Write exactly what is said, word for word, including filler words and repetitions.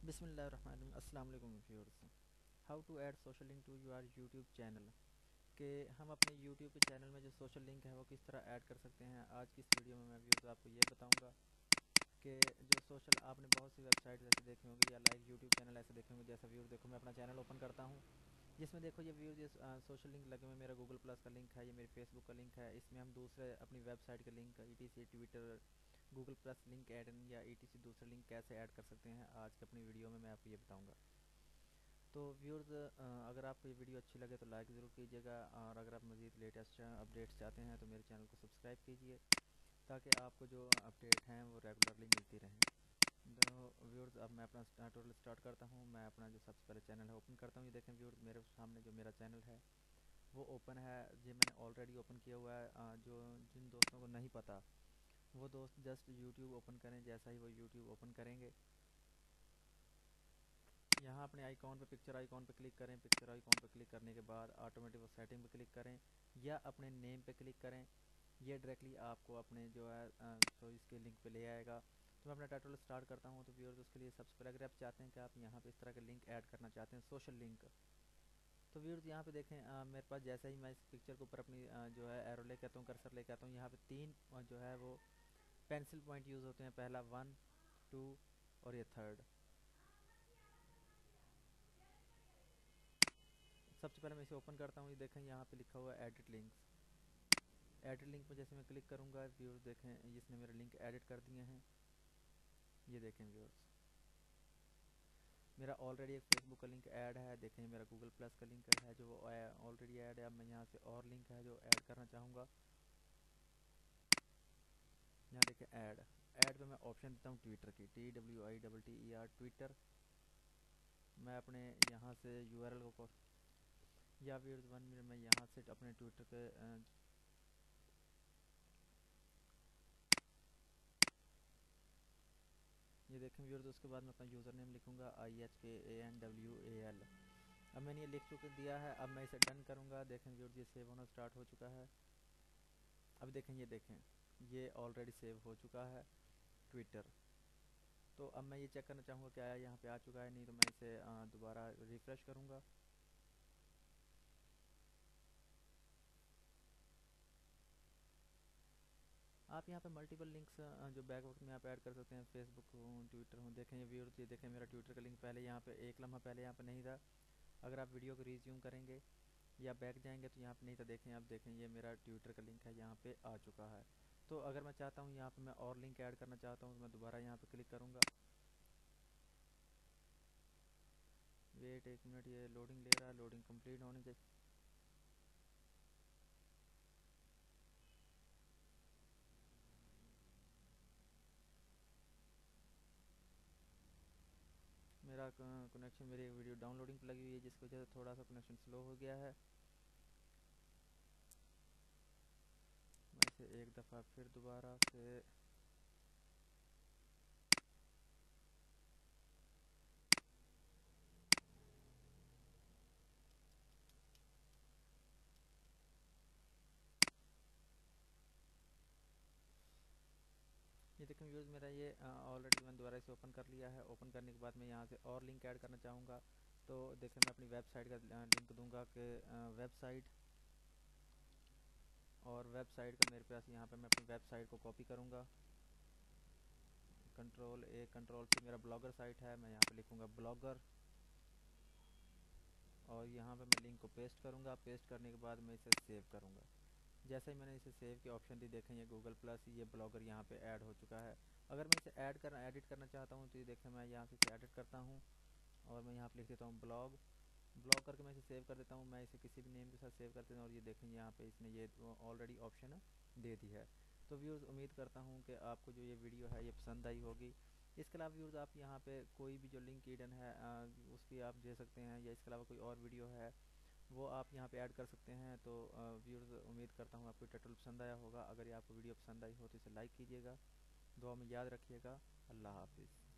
बिस्मिल्लाहिर्रहमानिर्रहीम। अस्सलाम वालेकुम viewers. How to add social link to your YouTube channel, कि हम अपने यूट्यूब के चैनल में जो सोशल लिंक है वो किस तरह ऐड कर सकते हैं। आज की इस वीडियो में मैं व्यूअर्स आपको ये बताऊंगा कि जो सोशल आपने बहुत सी वेबसाइट ऐसे देखे होंगे या लाइक यूट्यूब चैनल ऐसे देखे होंगे। जैसा व्यूअर देखो, मैं अपना चैनल ओपन करता हूँ, जिसमें देखो ये व्यूअर ये सोशल लिंक लगे हुए, मेरा गूगल प्लस का लिंक है, ये मेरे फेसबुक का लिंक है। इसमें हम दूसरे अपनी वेबसाइट का link E T C Twitter Google plus link add या ई टी सी दूसरे लिंक कैसे ऐड कर सकते हैं, आज की अपनी वीडियो में मैं आपको ये बताऊँगा। तो व्यूअर्स, अगर आपको ये वीडियो अच्छी लगे तो लाइक ज़रूर कीजिएगा, और अगर आप मज़ीद लेटेस्ट अपडेट्स चाहते हैं तो मेरे चैनल को सब्सक्राइब कीजिए, ताकि आपको जो अपडेट हैं वो रेगुलरली मिलती रहें। तो व्यूअर्स, अब मैं अपना ट्यूटोरियल स्टार्ट करता हूँ। मैं अपना जो सबसे पहले चैनल है ओपन करता हूँ। ये देखें व्यूअर्स, मेरे सामने जो मेरा चैनल है वो ओपन है। ये मैंने ऑलरेडी ओपन किया हुआ है। अ, जो जिन दोस्तों को नहीं पता वो दोस्त जस्ट यूट्यूब ओपन करें। जैसा ही वो यूट्यूब ओपन करेंगे, यहाँ अपने आइकॉन पे पिक्चर आइकॉन पे क्लिक करें। पिक्चर आइकॉन पे क्लिक करने के बाद ऑटोमेटिक वो सेटिंग पे क्लिक करें या अपने नेम पे क्लिक करें। ये डायरेक्टली आपको अपने जो है तो इसके लिंक पे ले आएगा। तो मैं अपना टाइटल स्टार्ट करता हूँ। तो व्यूअर्स, उसके लिए सबसे पहले अगर आप चाहते हैं कि आप यहाँ पे इस तरह का लिंक ऐड करना चाहते हैं, सोशल लिंक, तो व्यूअर्स यहाँ पे देखें, आ, मेरे पास जैसे ही मैं इस पिक्चर के ऊपर अपनी आ, जो है एरो लेके आता हूँ, कर्सर लेके आता हूँ, यहाँ पे तीन आ, जो है वो पेंसिल पॉइंट यूज़ होते हैं। पहला वन, टू और ये थर्ड। सबसे पहले मैं इसे ओपन करता हूँ। ये देखें यहाँ पे लिखा हुआ है एडिट लिंक्स। एडिट लिंक पे जैसे मैं क्लिक करूँगा, व्यूअर्स देखें इसने मेरे लिंक एडिट कर दिए हैं। ये देखें व्यूअर्स, मेरा ऑलरेडी एक फेसबुक का लिंक ऐड है। देखें मेरा गूगल प्लस का लिंक है जो ऑलरेडी ऐड है। अब मैं यहाँ से और लिंक है जो ऐड करना चाहूँगा। यहाँ देखें ऐड ऐड पे मैं ऑप्शन देता हूँ ट्विटर की, T W I double T E R Twitter. मैं अपने यहाँ से यू आर एल को या व्यूअर्स वन मिनट में यहाँ से अपने ट्विटर पे ये देखें व्यूअर्स, उसके बाद मैं अपना यूज़र नेम लिखूँगा, I H K A N W A L. अब मैंने ये लिख चुके दिया है। अब मैं इसे डन करूँगा। देखें व्यूअर्स, ये सेव होना स्टार्ट हो चुका है। अब देखें, ये देखें ये ऑलरेडी सेव हो चुका है ट्विटर। तो अब मैं ये चेक करना चाहूँगा क्या यहाँ पे आ चुका है, नहीं तो मैं इसे दोबारा रिफ़्रेश करूँगा। आप यहाँ पे मल्टीपल लिंक्स जो बैक वक्त में आप ऐड कर सकते हैं, फेसबुक हो, ट्विटर हो। देखें ये व्यूअर्स, ये देखें मेरा ट्विटर का लिंक पहले यहाँ पे एक लम्हा पहले यहाँ पे नहीं था। अगर आप वीडियो को रिज्यूम करेंगे या बैक जाएंगे तो यहाँ पे नहीं था। देखें, आप देखें ये मेरा ट्विटर का लिंक है यहाँ पे आ चुका है। तो अगर मैं चाहता हूँ यहाँ पे मैं और लिंक ऐड करना चाहता हूँ तो मैं दोबारा यहाँ पे क्लिक करूँगा। वेट एक मिनट, ये लोडिंग ले रहा है, लोडिंग कंप्लीट होने के मेरा कनेक्शन मेरी वीडियो डाउनलोडिंग पर लगी हुई है, जिसकी वजह से थोड़ा सा कनेक्शन स्लो हो गया है। मैं इसे एक दफ़ा फिर दोबारा से ये देखें व्यूज़, मेरा ये ऑलरेडी मैंने दोबारा इसे ओपन कर लिया है। ओपन करने के बाद मैं यहाँ से और लिंक ऐड करना चाहूँगा। तो देखें, मैं अपनी वेबसाइट का लिंक दूंगा कि वेबसाइट, और वेबसाइट का मेरे पास यहाँ पे मैं अपनी वेबसाइट को कॉपी करूँगा। कंट्रोल ए कंट्रोल सी, मेरा ब्लॉगर साइट है, मैं यहाँ पे लिखूँगा ब्लॉगर, और यहाँ पे मैं लिंक को पेस्ट करूँगा। पेस्ट करने के बाद मैं इसे सेव करूँगा। जैसे ही मैंने इसे सेव की ऑप्शन दी, देखें ये गूगल प्लस ये ब्लॉगर यहाँ पे ऐड हो चुका है। अगर मैं इसे ऐड करना एडिट करना चाहता हूँ तो ये देखें, मैं यहाँ से इसे एडिट करता हूँ और मैं यहाँ पे लिख देता हूँ ब्लॉग। ब्लॉग करके मैं इसे सेव कर देता हूँ। मैं इसे किसी भी नेम के साथ सेव कर देता हूँ, और ये देखें यहाँ पे इसने ये ऑलरेडी ऑप्शन दे दी है। तो व्यूअर्स, उम्मीद करता हूँ कि आपको जो ये वीडियो है ये पसंद आई होगी। इसके अलावा व्यूअर्स, आप यहाँ पे कोई भी जो लिंक हिडन है उसकी आप दे सकते हैं, या इसके अलावा कोई और वीडियो है वो आप यहाँ पे ऐड कर सकते हैं। तो व्यूअर्स, उम्मीद करता हूँ आपको ट्यूटोरियल पसंद आया होगा। अगर ये आपको वीडियो पसंद आई हो तो इसे लाइक कीजिएगा, दुआ में याद रखिएगा। अल्लाह हाफिज़।